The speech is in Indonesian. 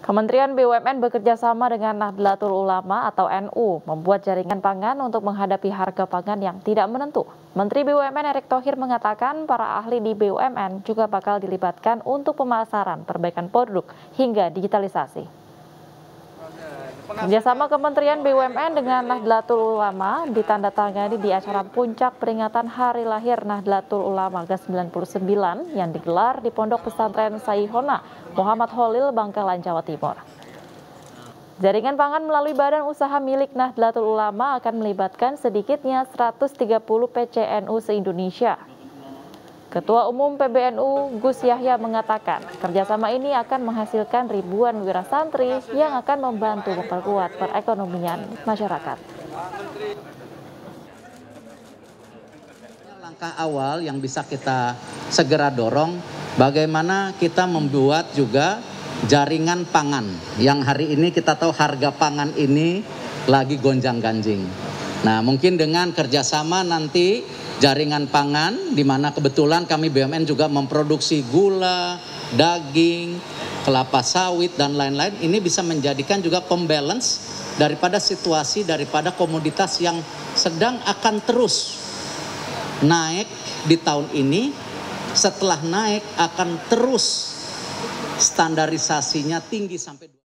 Kementerian BUMN bekerja sama dengan Nahdlatul Ulama atau NU membuat jaringan pangan untuk menghadapi harga pangan yang tidak menentu. Menteri BUMN Erick Thohir mengatakan para ahli di BUMN juga bakal dilibatkan untuk pemasaran, perbaikan produk, hingga digitalisasi. Kerjasama Kementerian BUMN dengan Nahdlatul Ulama ditandatangani di acara puncak peringatan Hari Lahir Nahdlatul Ulama ke-99 yang digelar di Pondok Pesantren Saihona, Muhammad Holil, Bangkalan, Jawa Timur. Jaringan pangan melalui badan usaha milik Nahdlatul Ulama akan melibatkan sedikitnya 130 PCNU se-Indonesia. Ketua Umum PBNU Gus Yahya mengatakan kerjasama ini akan menghasilkan ribuan wirasantri yang akan membantu memperkuat perekonomian masyarakat. Langkah awal yang bisa kita segera dorong, bagaimana kita membuat juga jaringan pangan yang hari ini kita tahu harga pangan ini lagi gonjang-ganjing. Nah, mungkin dengan kerjasama nanti jaringan pangan, di mana kebetulan kami BUMN juga memproduksi gula, daging, kelapa sawit, dan lain-lain, ini bisa menjadikan juga pembalance daripada situasi, daripada komoditas yang sedang akan terus naik di tahun ini. Setelah naik akan terus standarisasinya tinggi sampai